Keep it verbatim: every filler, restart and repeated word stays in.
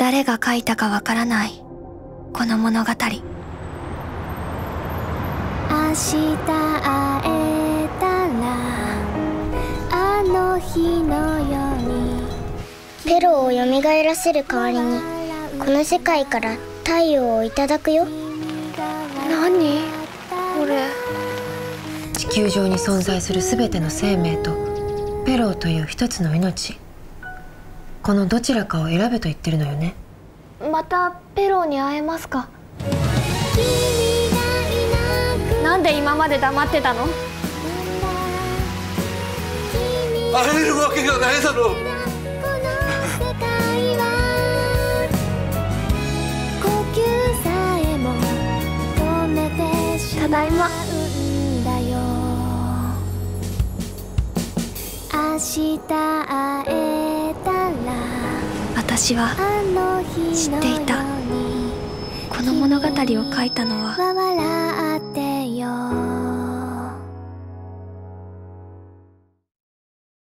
誰が書いたかわからないこの物語。明日会えたらあの日のように。 ペロを蘇らせる代わりにこの世界から太陽をいただくよ。 何これ。 地球上に存在する全ての生命とペローという一つの命、このどちらかを選べと言ってるのよね。 またペローに会えますか？なんで今まで黙ってたの？ 会えるわけがないだろう。 ただいま。私は知っていた。この物語を書いたのは